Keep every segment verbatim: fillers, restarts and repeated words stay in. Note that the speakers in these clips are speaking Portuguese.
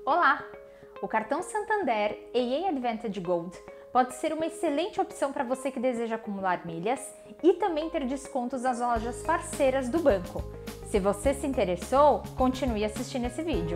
Olá! O cartão Santander A A Advantage Gold pode ser uma excelente opção para você que deseja acumular milhas e também ter descontos nas lojas parceiras do banco. Se você se interessou, continue assistindo esse vídeo.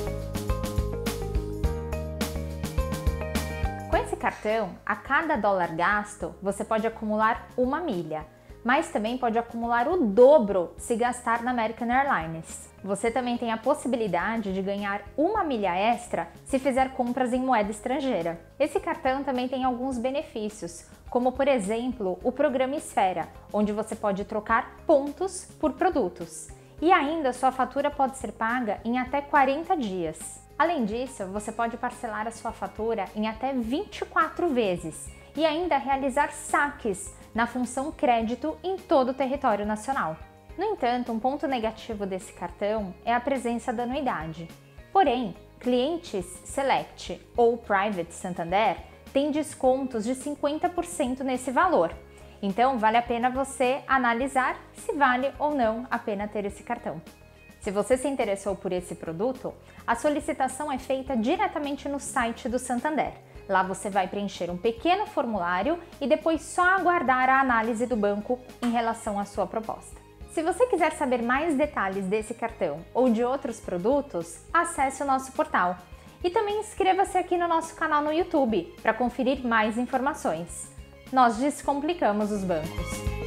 Com esse cartão, a cada dólar gasto, você pode acumular uma milha, mas também pode acumular o dobro se gastar na American Airlines. Você também tem a possibilidade de ganhar uma milha extra se fizer compras em moeda estrangeira. Esse cartão também tem alguns benefícios, como por exemplo o programa Esfera, onde você pode trocar pontos por produtos. E ainda sua fatura pode ser paga em até quarenta dias. Além disso, você pode parcelar a sua fatura em até vinte e quatro vezes e ainda realizar saques na função crédito em todo o território nacional. No entanto, um ponto negativo desse cartão é a presença da anuidade. Porém, clientes Select ou Private Santander têm descontos de cinquenta por cento nesse valor. Então, vale a pena você analisar se vale ou não a pena ter esse cartão. Se você se interessou por esse produto, a solicitação é feita diretamente no site do Santander. Lá você vai preencher um pequeno formulário e depois só aguardar a análise do banco em relação à sua proposta. Se você quiser saber mais detalhes desse cartão ou de outros produtos, acesse o nosso portal. E também inscreva-se aqui no nosso canal no YouTube para conferir mais informações. Nós descomplicamos os bancos.